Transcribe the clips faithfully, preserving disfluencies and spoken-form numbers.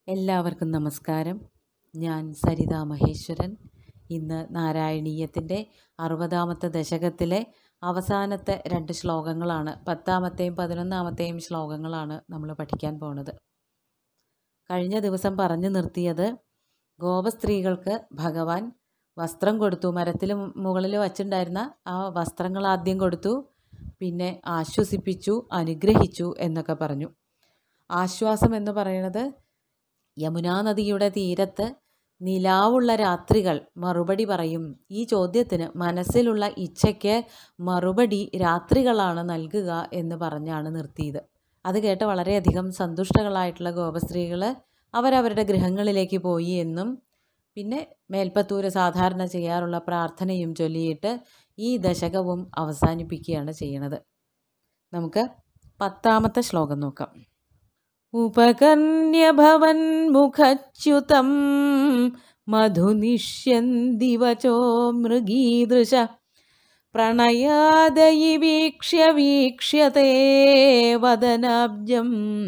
എല്ലാവർക്കും നമസ്കാരം. ഞാൻ സരിത മഹേശ്വരൻ. ഇന്ന് നാരായണീയത്തിൻ്റെ അറുപതാമത്തെ ദശകത്തിലെ അവസാനത്തെ രണ്ട് ശ്ലോകങ്ങളാണ്, പത്താമത്തെയും പതിനൊന്നാമത്തെയും ശ്ലോകങ്ങളാണ് നമ്മൾ പഠിക്കാൻ പോണത്. കഴിഞ്ഞ ദിവസം പറഞ്ഞു നിർത്തിയത് ഗോപസ്ത്രീകൾക്ക് ഭഗവാൻ വസ്ത്രം കൊടുത്തു. മരത്തിൽ മുകളിൽ വച്ചിട്ടുണ്ടായിരുന്ന ആ വസ്ത്രങ്ങൾ ആദ്യം കൊടുത്തു, പിന്നെ ആശ്വസിപ്പിച്ചു, അനുഗ്രഹിച്ചു എന്നൊക്കെ പറഞ്ഞു. ആശ്വാസം എന്ന് പറയുന്നത് യമുനാ നദിയുടെ തീരത്ത് നിലാവുള്ള രാത്രികൾ മറുപടി പറയും. ഈ ചോദ്യത്തിന് മനസ്സിലുള്ള ഇച്ഛയ്ക്ക് മറുപടി രാത്രികളാണ് നൽകുക എന്ന് പറഞ്ഞാണ് നിർത്തിയത്. അത് കേട്ട് വളരെയധികം സന്തുഷ്ടകളായിട്ടുള്ള ഗോപസ്ത്രീകൾ അവരവരുടെ ഗൃഹങ്ങളിലേക്ക് പോയി എന്നും പിന്നെ മേൽപ്പത്തൂര് സാധാരണ ചെയ്യാറുള്ള പ്രാർത്ഥനയും ചൊല്ലിയിട്ട് ഈ ദശകവും അവസാനിപ്പിക്കുകയാണ് ചെയ്യണത്. നമുക്ക് പത്താമത്തെ ശ്ലോകം നോക്കാം. ഉപകർണ്യഭവൻ മുഖച്യുതം മധുനിഷ്യന്തി വചോ മൃഗീദൃശ പ്രണയാദയി വീക്ഷ്യ വീക്ഷ്യത്തെ വദനാബ്ജം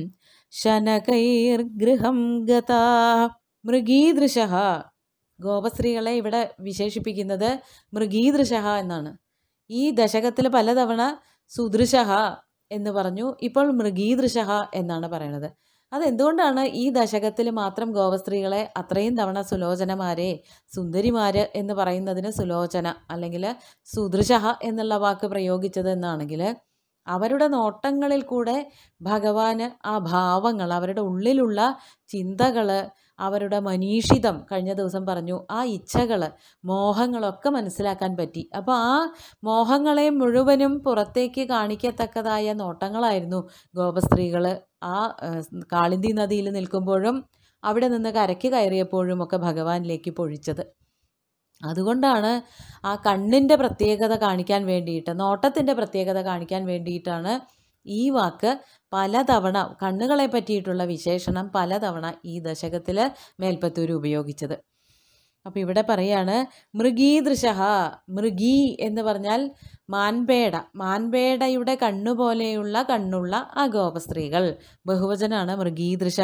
ശനകൈർഗൃഹം ഗതാ. മൃഗീദൃശ, ഗോപസ്ത്രീകളെ ഇവിടെ വിശേഷിപ്പിക്കുന്നത് മൃഗീദൃശ എന്നാണ്. ഈ ദശകത്തിൽ പലതവണ സുദൃശ എന്ന് പറഞ്ഞു, ഇപ്പോൾ മൃഗീദൃശ എന്നാണ് പറയണത്. അതെന്തുകൊണ്ടാണ് ഈ ദശകത്തിൽ മാത്രം ഗോപസ്ത്രീകളെ അത്രയും തവണ സുലോചനമാരെ, സുന്ദരിമാര് എന്ന് പറയുന്നതിന് സുലോചന അല്ലെങ്കിൽ സുദൃശ എന്നുള്ള വാക്ക് പ്രയോഗിച്ചത് എന്നാണെങ്കിൽ, അവരുടെ നോട്ടങ്ങളിൽ കൂടെ ഭഗവാന് ആ ഭാവങ്ങൾ, അവരുടെ ഉള്ളിലുള്ള ചിന്തകൾ, അവരുടെ മനീഷിതം, കഴിഞ്ഞ ദിവസം പറഞ്ഞു ആ ഇച്ഛകൾ, മോഹങ്ങളൊക്കെ മനസ്സിലാക്കാൻ പറ്റി. അപ്പോൾ ആ മോഹങ്ങളെ മുഴുവനും പുറത്തേക്ക് കാണിക്കത്തക്കതായ നോട്ടങ്ങളായിരുന്നു ഗോപസ്ത്രീകൾ ആ കാളിന്തി നദിയിൽ നിൽക്കുമ്പോഴും അവിടെ നിന്ന് കരയ്ക്ക് കയറിയപ്പോഴും ഒക്കെ ഭഗവാനിലേക്ക് പൊഴിച്ചത്. അതുകൊണ്ടാണ് ആ കണ്ണിൻ്റെ പ്രത്യേകത കാണിക്കാൻ വേണ്ടിയിട്ട്, നോട്ടത്തിൻ്റെ പ്രത്യേകത കാണിക്കാൻ വേണ്ടിയിട്ടാണ് ഈ വാക്ക് പലതവണ, കണ്ണുകളെ പറ്റിയിട്ടുള്ള വിശേഷണം പലതവണ ഈ ദശകത്തിൽ മേൽപ്പത്തൂർ ഉപയോഗിച്ചത്. അപ്പോൾ ഇവിടെ പറയാണ് മൃഗീദൃശ. മൃഗീ എന്ന് പറഞ്ഞാൽ മാൻപേട, മാൻപേടയുടെ കണ്ണുപോലെയുള്ള കണ്ണുള്ള ആ ഗോപസ്ത്രീകൾ, ബഹുവചനാണ് മൃഗീദൃശ.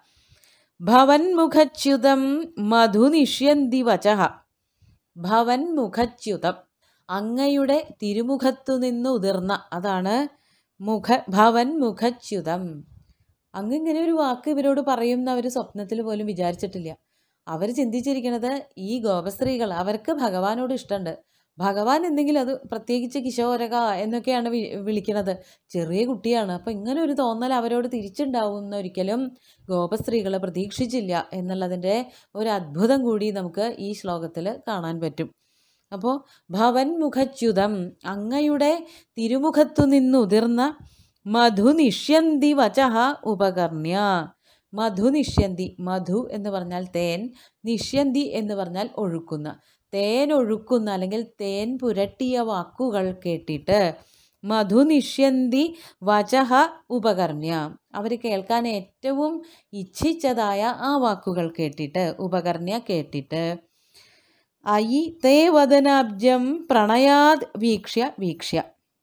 ഭവൻ മുഖച്യുതം മധുനിഷ്യന്തി വചഃ. ഭവൻ മുഖച്യുതം, അങ്ങയുടെ തിരുമുഖത്തു നിന്ന് ഉതിർന്ന, അതാണ് മുഖ ഭവൻ മുഖച്യുതം. അങ്ങിങ്ങനെ ഒരു വാക്ക് ഇവരോട് പറയുന്ന അവർ സ്വപ്നത്തിൽ പോലും വിചാരിച്ചിട്ടില്ല. അവർ ചിന്തിച്ചിരിക്കുന്നത് ഈ ഗോപസ്ത്രീകൾ, അവർക്ക് ഭഗവാനോട് ഇഷ്ടമുണ്ട്, ഭഗവാൻ എന്തെങ്കിലും അത് പ്രത്യേകിച്ച് കിശോരക എന്നൊക്കെയാണ് വി വിളിക്കുന്നത് ചെറിയ കുട്ടിയാണ്, അപ്പോൾ ഇങ്ങനെ ഒരു തോന്നൽ അവരോട് തിരിച്ചുണ്ടാവുമെന്ന് ഒരിക്കലും ഗോപസ്ത്രീകൾ പ്രതീക്ഷിച്ചില്ല എന്നുള്ളതിൻ്റെ ഒരു അത്ഭുതം കൂടി നമുക്ക് ഈ ശ്ലോകത്തിൽ കാണാൻ പറ്റും. അപ്പോൾ ഭവൻ മുഖച്യുതം, അങ്ങയുടെ തിരുമുഖത്തു നിന്നുതിർന്ന മധുനിഷ്യന്തി വചഃ ഉപകർണ്യ. മധുനിഷ്യന്തി, മധു എന്ന് പറഞ്ഞാൽ തേൻ, നിഷ്യന്തി എന്ന് പറഞ്ഞാൽ ഒഴുക്കുന്ന, തേൻ ഒഴുക്കുന്ന അല്ലെങ്കിൽ തേൻ പുരട്ടിയ വാക്കുകൾ കേട്ടിട്ട്, മധുനിഷ്യന്തി വചഃ ഉപകർണ്യ, അവർ കേൾക്കാൻ ഏറ്റവും ഇച്ഛിച്ചതായ ആ വാക്കുകൾ കേട്ടിട്ട്, ഉപകർണ്യ കേട്ടിട്ട്, അയി തേ വദനാബ്ജം പ്രണയാദ് വീക്ഷ്യ വീക്ഷ്യ.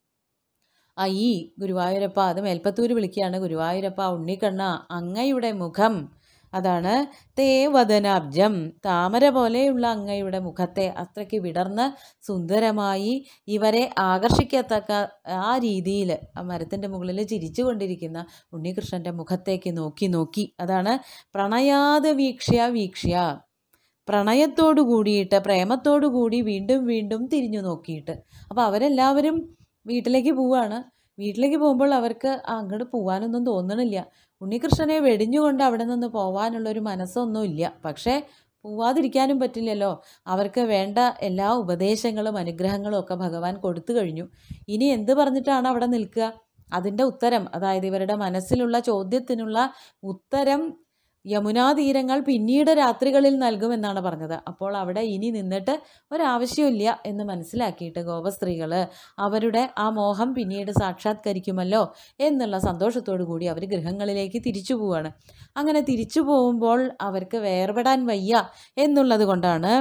അയി ഗുരുവായൂരപ്പ, അത് മേൽപ്പത്തൂർ വിളിക്കുകയാണ്, ഗുരുവായൂരപ്പ ഉണ്ണിക്കണ്ണ അങ്ങയുടെ മുഖം, അതാണ് തേ വദനാബ്ജം, താമര പോലെയുള്ള അങ്ങയുടെ മുഖത്തെ അത്രയ്ക്ക് വിടർന്ന് സുന്ദരമായി ഇവരെ ആകർഷിക്കത്തക്ക ആ രീതിയിൽ ആ മരത്തിൻ്റെ മുകളിൽ ചിരിച്ചു കൊണ്ടിരിക്കുന്ന ഉണ്ണികൃഷ്ണൻ്റെ മുഖത്തേക്ക് നോക്കി നോക്കി, അതാണ് പ്രണയാദ് വീക്ഷ്യ വീക്ഷ്യ, പ്രണയത്തോടു കൂടിയിട്ട്, പ്രേമത്തോടു കൂടി വീണ്ടും വീണ്ടും തിരിഞ്ഞു നോക്കിയിട്ട്. അപ്പോൾ അവരെല്ലാവരും വീട്ടിലേക്ക് പോവുകയാണ്. വീട്ടിലേക്ക് പോകുമ്പോൾ അവർക്ക് അങ്ങോട്ട് പോകാനൊന്നും തോന്നണില്ല. ഉണ്ണികൃഷ്ണനെ വെടിഞ്ഞുകൊണ്ട് അവിടെ നിന്ന് പോകാനുള്ളൊരു മനസ്സൊന്നും ഇല്ല. പക്ഷേ പോവാതിരിക്കാനും പറ്റില്ലല്ലോ. അവർക്ക് വേണ്ട എല്ലാ ഉപദേശങ്ങളും അനുഗ്രഹങ്ങളും ഒക്കെ ഭഗവാൻ കൊടുത്തു കഴിഞ്ഞു. ഇനി എന്ത് പറഞ്ഞിട്ടാണ് അവിടെ നിൽക്കുക? അതിൻ്റെ ഉത്തരം, അതായത് ഇവരുടെ മനസ്സിലുള്ള ചോദ്യത്തിനുള്ള ഉത്തരം യമുനാതീരങ്ങൾ പിന്നീട് രാത്രികളിൽ നൽകുമെന്നാണ് പറഞ്ഞത്. അപ്പോൾ അവിടെ ഇനി നിന്നിട്ട് ഒരാവശ്യമില്ല എന്ന് മനസ്സിലാക്കിയിട്ട് ഗോപസ്ത്രീകൾ അവരുടെ ആ മോഹം പിന്നീട് സാക്ഷാത്കരിക്കുമല്ലോ എന്നുള്ള സന്തോഷത്തോടു കൂടി അവർ ഗൃഹങ്ങളിലേക്ക് തിരിച്ചു പോവുകയാണ്. അങ്ങനെ തിരിച്ചു പോകുമ്പോൾ അവർക്ക് വേർപെടാൻ വയ്യ എന്നുള്ളത് കൊണ്ടാണ്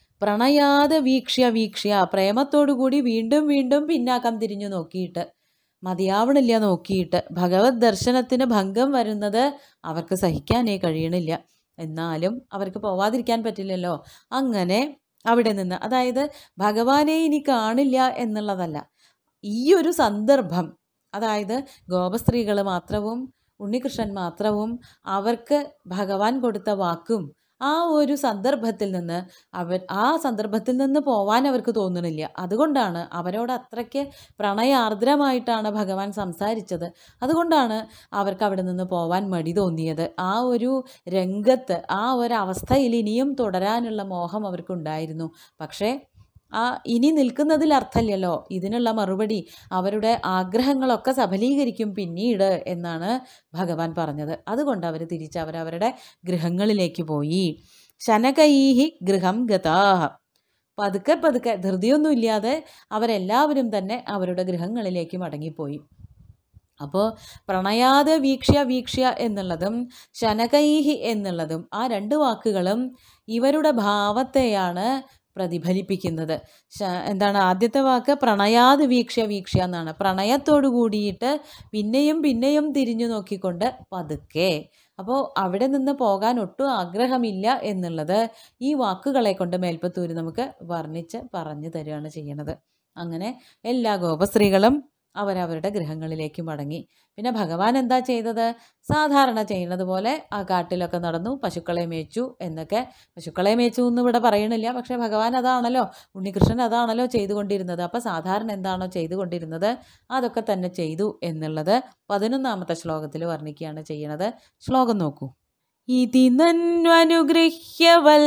പ്രണയാദ വീക്ഷ്യ വീക്ഷ്യ, പ്രേമത്തോടു കൂടി വീണ്ടും വീണ്ടും പിന്നാക്കം തിരിഞ്ഞു നോക്കിയിട്ട് മതിയാവണില്ല നോക്കിയിട്ട്. ഭഗവത് ദർശനത്തിന് ഭംഗം വരുന്നത് അവർക്ക് സഹിക്കാനേ കഴിയണില്ല. എന്നാലും അവർക്ക് പോവാതിരിക്കാൻ പറ്റില്ലല്ലോ. അങ്ങനെ അവിടെ നിന്ന്, അതായത് ഭഗവാനെ ഇനി കാണില്ല എന്നുള്ളതല്ല, ഈ ഒരു സന്ദർഭം, അതായത് ഗോപസ്ത്രീകൾ മാത്രവും ഉണ്ണികൃഷ്ണൻ മാത്രവും അവർക്ക് ഭഗവാൻ കൊടുത്ത വാക്കും, ആ ഒരു സന്ദർഭത്തിൽ നിന്ന് അവർ ആ സന്ദർഭത്തിൽ നിന്ന് പോവാൻ അവർക്ക് തോന്നണില്ല. അതുകൊണ്ടാണ് അവരോട് അത്രയ്ക്ക് പ്രണയാർദ്രമായിട്ടാണ് ഭഗവാൻ സംസാരിച്ചത്. അതുകൊണ്ടാണ് അവർക്ക് അവിടെ നിന്ന് പോവാൻ മടി തോന്നിയത്. ആ ഒരു രംഗത്ത്, ആ ഒരു അവസ്ഥയിൽ ഇനിയും തുടരാനുള്ള മോഹം അവർക്കുണ്ടായിരുന്നു. പക്ഷേ ആ ഇനി നിൽക്കുന്നതിൽ അർത്ഥമില്ലല്ലോ. ഇതിനുള്ള മറുപടി അവരുടെ ആഗ്രഹങ്ങളൊക്കെ സഫലീകരിക്കും പിന്നീട് എന്നാണ് ഭഗവാൻ പറഞ്ഞത്. അതുകൊണ്ട് അവർ തിരിച്ച് അവരവരുടെ ഗൃഹങ്ങളിലേക്ക് പോയി. ശനകൈഹി ഗൃഹം ഗതാഹ. പതുക്കെ പതുക്കെ, ധൃതിയൊന്നുമില്ലാതെ അവരെല്ലാവരും തന്നെ അവരുടെ ഗൃഹങ്ങളിലേക്ക് മടങ്ങിപ്പോയി. അപ്പോൾ പ്രണയാതെ വീക്ഷ്യ വീക്ഷ്യ എന്നുള്ളതും ശനകൈഹി എന്നുള്ളതും, ആ രണ്ട് വാക്കുകളും ഇവരുടെ ഭാവത്തെയാണ് പ്രതിഫലിപ്പിക്കുന്നത്. എന്താണ് ആദ്യത്തെ വാക്ക്? പ്രണയാത് വീക്ഷ്യ വീക്ഷ്യ എന്നാണ്. പ്രണയത്തോടു കൂടിയിട്ട് പിന്നെയും പിന്നെയും തിരിഞ്ഞു നോക്കിക്കൊണ്ട് പതുക്കെ. അപ്പോൾ അവിടെ നിന്ന് പോകാൻ ഒട്ടും ആഗ്രഹമില്ല എന്നുള്ളത് ഈ വാക്കുകളെ കൊണ്ട് മേൽപ്പത്തൂര് നമുക്ക് വർണ്ണിച്ച് പറഞ്ഞു തരികയാണ് ചെയ്യണത്. അങ്ങനെ എല്ലാ ഗോപസ്ത്രീകളും അവരവരുടെ ഗൃഹങ്ങളിലേക്ക് മടങ്ങി. പിന്നെ ഭഗവാൻ എന്താ ചെയ്തത്? സാധാരണ ചെയ്യുന്നത് പോലെ ആ കാട്ടിലൊക്കെ നടന്നു, പശുക്കളെ മേച്ചു എന്നൊക്കെ. പശുക്കളെ മേച്ചു എന്ന് ഇവിടെ പറയണില്ല, പക്ഷേ ഭഗവാൻ അതാണല്ലോ, ഉണ്ണികൃഷ്ണൻ അതാണല്ലോ ചെയ്തുകൊണ്ടിരുന്നത്. അപ്പം സാധാരണ എന്താണോ ചെയ്തുകൊണ്ടിരുന്നത് അതൊക്കെ തന്നെ ചെയ്തു എന്നുള്ളത് പതിനൊന്നാമത്തെ ശ്ലോകത്തിൽ വർണ്ണിക്കുകയാണ് ചെയ്യണത്. ശ്ലോകം നോക്കൂ. ഇതി നന്വനുഗൃഹ്യ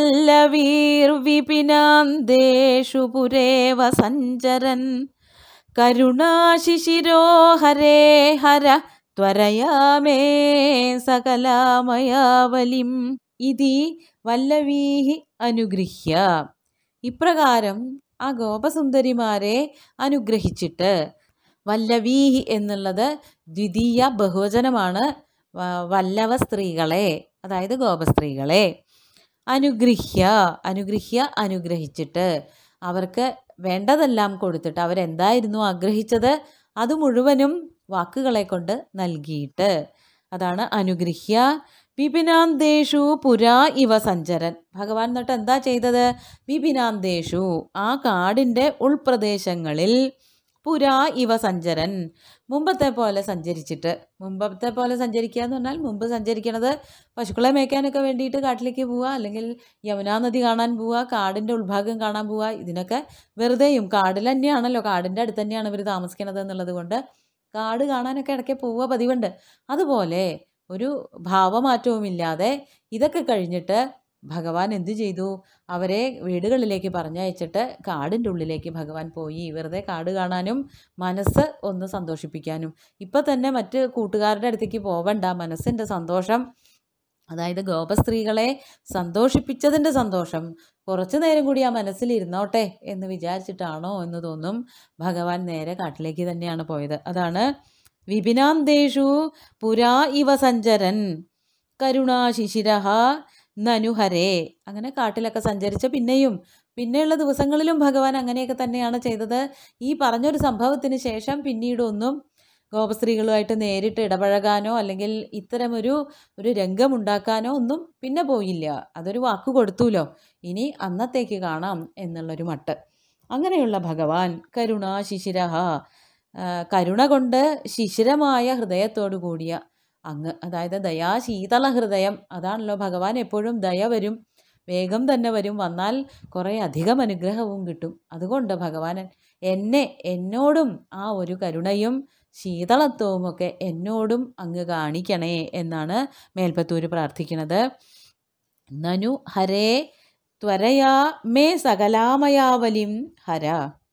വല്ലവീർവിപിനാന്ദേഷു പുരേവ സഞ്ചരൻ കരുണാശിശിരോ ഹരേ ഹര ത്വരയാ മേ സകലാമയാവലിം. ഇതി വല്ലവീഹി അനുഗൃഹ്യ. ഇപ്രകാരം ആ ഗോപസുന്ദരിമാരെ അനുഗ്രഹിച്ചിട്ട്, വല്ലവീഹി എന്നുള്ളത് ദ്വിതീയ ബഹുവചനമാണ്. വല്ലവ സ്ത്രീകളെ, അതായത് ഗോപസ്ത്രീകളെ. അനുഗൃഹ്യ, അനുഗൃഹ്യ അനുഗ്രഹിച്ചിട്ട്, അവർക്ക് വേണ്ടതെല്ലാം കൊടുത്തിട്ട്, അവരെന്തായിരുന്നു ആഗ്രഹിച്ചത് അത് മുഴുവനും വാക്കുകളെ കൊണ്ട് നൽകിയിട്ട്, അതാണ് അനുഗൃഹ്യ. വിപിനാന്തേഷു പുരാ ഇവ സഞ്ചരൻ. ഭഗവാൻ എന്നിട്ട് എന്താ ചെയ്തത്? വിപിനാന്തേഷു, ആ കാടിൻ്റെ ഉൾപ്രദേശങ്ങളിൽ, പുരാ ഇവ സഞ്ചരൻ, മുമ്പത്തെ പോലെ സഞ്ചരിച്ചിട്ട്. മുമ്പത്തെ പോലെ സഞ്ചരിക്കുക എന്ന് പറഞ്ഞാൽ, മുമ്പ് സഞ്ചരിക്കണത് പശുക്കളെ മേയ്ക്കാനൊക്കെ വേണ്ടിയിട്ട് കാട്ടിലേക്ക് പോവുക, അല്ലെങ്കിൽ യമുനാ നദി കാണാൻ പോവുക, കാടിൻ്റെ ഉൾഭാഗം കാണാൻ പോവുക. ഇതിനൊക്കെ വെറുതെയും കാടിൽ തന്നെയാണല്ലോ, കാടിൻ്റെ അടുത്ത് തന്നെയാണ് ഇവർ താമസിക്കണത് എന്നുള്ളത് കൊണ്ട് കാട് കാണാനൊക്കെ ഇടയ്ക്ക് പോവുക പതിവുണ്ട്. അതുപോലെ ഒരു ഭാവമാറ്റവുമില്ലാതെ ഇതൊക്കെ കഴിഞ്ഞിട്ട് ഭഗവാൻ എന്തു ചെയ്തു? അവരെ വീടുകളിലേക്ക് പറഞ്ഞയച്ചിട്ട് കാടിൻ്റെ ഉള്ളിലേക്ക് ഭഗവാൻ പോയി. വെറുതെ കാട് കാണാനും മനസ്സ് ഒന്ന് സന്തോഷിപ്പിക്കാനും. ഇപ്പം തന്നെ മറ്റ് കൂട്ടുകാരുടെ അടുത്തേക്ക് പോവണ്ട, മനസ്സിൻ്റെ സന്തോഷം, അതായത് ഗോപസ്ത്രീകളെ സന്തോഷിപ്പിച്ചതിൻ്റെ സന്തോഷം കുറച്ചു നേരം കൂടി ആ മനസ്സിലിരുന്നോട്ടെ എന്ന് വിചാരിച്ചിട്ടാണോ എന്ന് തോന്നും. ഭഗവാൻ നേരെ കാട്ടിലേക്ക് തന്നെയാണ് പോയത്. അതാണ് വിപിനാന്തേഷു പുരാ ഇവ സഞ്ചരൻ കരുണാശിശിരഹ നനുഹരേ. അങ്ങനെ കാട്ടിലൊക്കെ സഞ്ചരിച്ച പിന്നെയും പിന്നെയുള്ള ദിവസങ്ങളിലും ഭഗവാൻ അങ്ങനെയൊക്കെ തന്നെയാണ് ചെയ്തത്. ഈ പറഞ്ഞൊരു സംഭവത്തിന് ശേഷം പിന്നീടൊന്നും ഗോപസ്ത്രീകളുമായിട്ട് നേരിട്ട് ഇടപഴകാനോ അല്ലെങ്കിൽ ഇത്തരമൊരു ഒരു രംഗമുണ്ടാക്കാനോ ഒന്നും പിന്നെ പോയില്ല. അതൊരു വാക്ക് കൊടുത്തുല്ലോ, ഇനി അന്നത്തേക്ക് കാണാം എന്നുള്ളൊരു മട്ട്. അങ്ങനെയുള്ള ഭഗവാൻ കരുണാശിശിരഹ, കരുണ കൊണ്ട് ശിശിരമായ ഹൃദയത്തോടു കൂടിയ അങ്ങ്, അതായത് ദയാശീതള ഹൃദയം. അതാണല്ലോ ഭഗവാൻ എപ്പോഴും ദയ വരും, വേഗം തന്നെ വരും, വന്നാൽ കുറേ അധികം അനുഗ്രഹവും കിട്ടും. അതുകൊണ്ട് ഭഗവാൻ എന്നെ എന്നോടും ആ ഒരു കരുണയും ശീതളത്വവും ഒക്കെ എന്നോടും അങ്ങ് കാണിക്കണേ എന്നാണ് മേൽപ്പത്തൂര് പ്രാർത്ഥിക്കുന്നത്. നനു ഹരേ ത്വരയാ മേ സകലാമയാവലിം ഹര.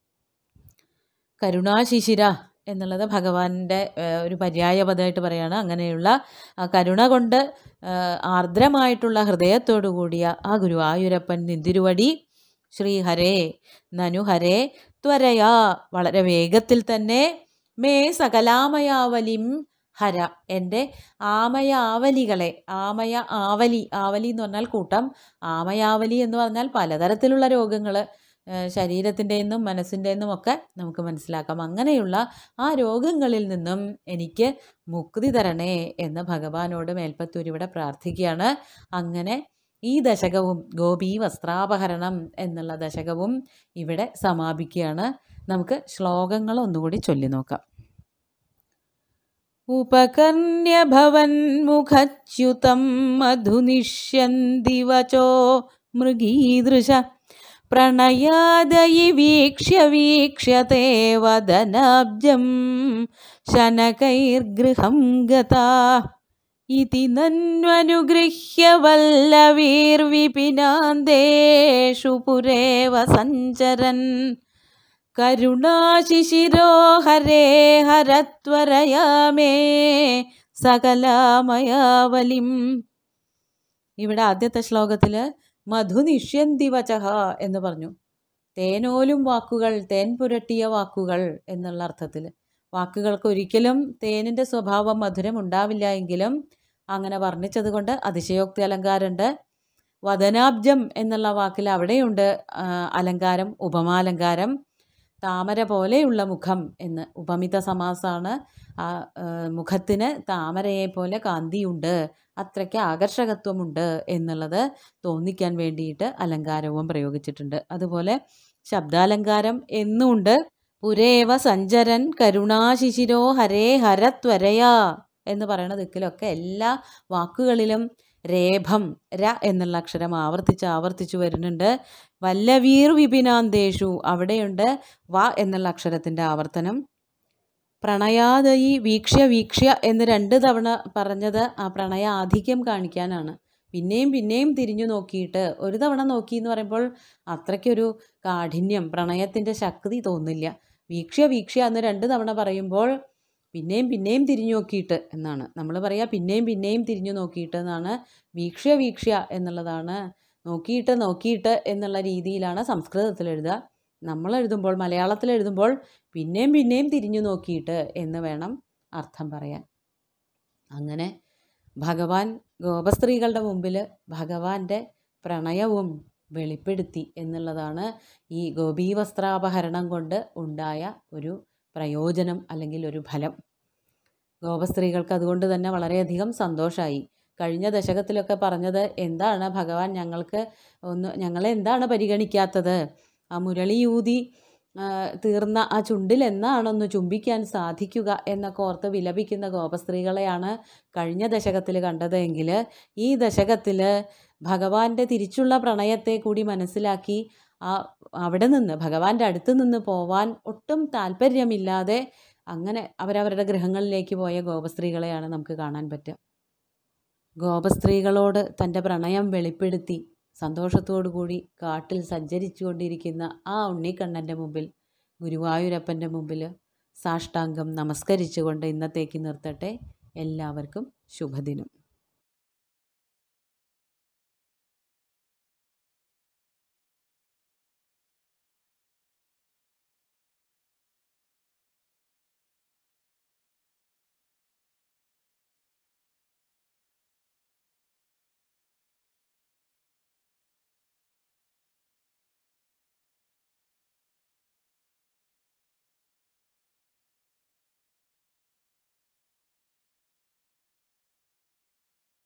കരുണാശിശിര എന്നുള്ളത് ഭഗവാന്റെ ഒരു പര്യായപദമായിട്ട് പറയുകയാണ്. അങ്ങനെയുള്ള കരുണ കൊണ്ട് ആർദ്രമായിട്ടുള്ള ഹൃദയത്തോടു കൂടിയ ആ ഗുരുവായൂരപ്പൻ നിന്തിരുവടി ശ്രീഹരേ നനുഹരേ ത്വരയാ, വളരെ വേഗത്തിൽ തന്നെ, മേ സകലാമയാവലിം ഹര, എൻ്റെ ആമയാവലികളെ. ആമയ ആവലി, ആവലി എന്ന് പറഞ്ഞാൽ കൂട്ടം, ആമയാവലി എന്ന് പറഞ്ഞാൽ പലതരത്തിലുള്ള രോഗങ്ങൾ, ശരീരത്തിൻ്റെ നിന്നും മനസ്സിൻ്റെ നിന്നും ഒക്കെ നമുക്ക് മനസ്സിലാക്കാം. അങ്ങനെയുള്ള ആ രോഗങ്ങളിൽ നിന്നും എനിക്ക് മുക്തി തരണേ എന്ന് ഭഗവാനോട് മേൽപ്പത്തൂർ ഇവിടെ പ്രാർത്ഥിക്കുകയാണ്. അങ്ങനെ ഈ ദശകവും ഗോപീ വസ്ത്രാപഹരണം എന്നുള്ള ദശകവും ഇവിടെ സമാപിക്കുകയാണ്. നമുക്ക് ശ്ലോകങ്ങൾ ഒന്നുകൂടി ചൊല്ലി നോക്കാം. ഉപകർണ്യ ഭവൻ മുഖച്യുതം മധുനിഷ്യന്തി വചോ മൃഗീദൃശ പ്രണയാദയി വീക്ഷ്യ വീക്ഷ്യത്തെ വദനാബ്ജം ശനകൈർഗൃഹം ഗതാ ഇതി നന്വനുഗൃഹ്യ വല്ലവീർവിപിനാന്തേഷു പുരേവ സഞ്ചരൻ കരുണാശിശിരോ ഹരേ ഹരത്വരയാ മേ സകലാമയാവലിം. ഇവിടെ ആദ്യത്തെ ശ്ലോകത്തിൽ മധുനിഷ്യന്തി വചഃ എന്ന് പറഞ്ഞു. തേനോലും വാക്കുകൾ, തേൻ പുരട്ടിയ വാക്കുകൾ എന്നുള്ള അർത്ഥത്തിൽ. വാക്കുകൾക്ക് ഒരിക്കലും തേനിൻ്റെ സ്വഭാവം മധുരം ഉണ്ടാവില്ല എങ്കിലും അങ്ങനെ വർണ്ണിച്ചത് കൊണ്ട് അതിശയോക്തി അലങ്കാരമുണ്ട്. വദനാബ്ജം എന്നുള്ള വാക്കിൽ അവിടെയുണ്ട് അലങ്കാരം, ഉപമാലങ്കാരം. താമര പോലെയുള്ള മുഖം എന്ന് ഉപമിത സമാസാണ്. ആ മുഖത്തിന് താമരയെ പോലെ കാന്തിയുണ്ട്, അത്രയ്ക്ക് ആകർഷകത്വമുണ്ട് എന്നുള്ളത് തോന്നിക്കാൻ വേണ്ടിയിട്ട് അലങ്കാരവും പ്രയോഗിച്ചിട്ടുണ്ട്. അതുപോലെ ശബ്ദാലങ്കാരം എന്നുണ്ട്. പുരേവ സഞ്ചരൻ കരുണാശിശിരോ ഹരേ ഹരത്വരയാ എന്ന് പറയുന്ന ദിക്കിലൊക്കെ എല്ലാ വാക്കുകളിലും രേഭം ര എന്നുള്ള അക്ഷരം ആവർത്തിച്ച് ആവർത്തിച്ചു വരുന്നുണ്ട്. വല്ലവീർ വിപിനാന്തേഷു അവിടെയുണ്ട് വ എന്നുള്ള അക്ഷരത്തിൻ്റെ ആവർത്തനം. പ്രണയാദയി വീക്ഷ്യ വീക്ഷ്യ എന്ന് രണ്ട് തവണ പറഞ്ഞത് ആ പ്രണയ ആധിക്യം കാണിക്കാനാണ്. പിന്നെയും പിന്നെയും തിരിഞ്ഞു നോക്കിയിട്ട്, ഒരു തവണ നോക്കി എന്ന് പറയുമ്പോൾ അത്രയ്ക്കൊരു കാഠിന്യം, പ്രണയത്തിൻ്റെ ശക്തി തോന്നില്ല. വീക്ഷ്യ വീക്ഷ്യ എന്ന് രണ്ട് തവണ പറയുമ്പോൾ പിന്നെയും പിന്നെയും തിരിഞ്ഞു നോക്കിയിട്ട് എന്നാണ് നമ്മൾ പറയുക. പിന്നെയും പിന്നെയും തിരിഞ്ഞു നോക്കിയിട്ട് എന്നാണ്. വീക്ഷ്യ വീക്ഷ്യ എന്നുള്ളതാണ് നോക്കിയിട്ട് നോക്കിയിട്ട് എന്നുള്ള രീതിയിലാണ് സംസ്കൃതത്തിൽ എഴുതുക. നമ്മൾ എഴുതുമ്പോൾ, മലയാളത്തിൽ എഴുതുമ്പോൾ പിന്നെയും പിന്നെയും തിരിഞ്ഞു നോക്കിയിട്ട് എന്ന് വേണം അർത്ഥം പറയാൻ. അങ്ങനെ ഭഗവാൻ ഗോപസ്ത്രീകളുടെ മുമ്പിൽ ഭഗവാന്റെ പ്രണയവും വെളിപ്പെടുത്തി എന്നുള്ളതാണ് ഈ ഗോപീവസ്ത്രാപഹരണം കൊണ്ട് ഉണ്ടായ ഒരു പ്രയോജനം അല്ലെങ്കിൽ ഒരു ഫലം. ഗോപസ്ത്രീകൾക്ക് അതുകൊണ്ട് തന്നെ വളരെയധികം സന്തോഷമായി. കഴിഞ്ഞ ദശകത്തിലൊക്കെ പറഞ്ഞത് എന്താണ് ഭഗവാൻ ഞങ്ങൾക്ക് ഒന്ന് ഞങ്ങളെ എന്താണ് പരിഗണിക്കാത്തത്, ആ മുരളിയൂതി തീർന്ന ആ ചുണ്ടിൽ എന്നാണൊന്ന് ചുംബിക്കാൻ സാധിക്കുക എന്നൊക്കെ ഓർത്ത് വിലപിക്കുന്ന ഗോപസ്ത്രീകളെയാണ് കഴിഞ്ഞ ദശകത്തിൽ കണ്ടത്. എങ്കിൽ ഈ ദശകത്തിൽ ഭഗവാന്റെ തിരിച്ചുള്ള പ്രണയത്തെ കൂടി മനസ്സിലാക്കി ആ അവിടെ നിന്ന് ഭഗവാന്റെ അടുത്ത് നിന്ന് പോവാൻ ഒട്ടും താല്പര്യമില്ലാതെ അങ്ങനെ അവരവരുടെ ഗൃഹങ്ങളിലേക്ക് പോയ ഗോപസ്ത്രീകളെയാണ് നമുക്ക് കാണാൻ പറ്റുക. ഗോപസ്ത്രീകളോട് തൻ്റെ പ്രണയം വെളിപ്പെടുത്തി സന്തോഷത്തോടു കൂടി കാട്ടിൽ സഞ്ചരിച്ചു കൊണ്ടിരിക്കുന്ന ആ ഉണ്ണിക്കണ്ണൻ്റെ മുമ്പിൽ, ഗുരുവായൂരപ്പൻ്റെ മുമ്പിൽ സാഷ്ടാംഗം നമസ്കരിച്ചുകൊണ്ട് ഇന്നത്തേക്ക് നിർത്തട്ടെ. എല്ലാവർക്കും ശുഭദിനം.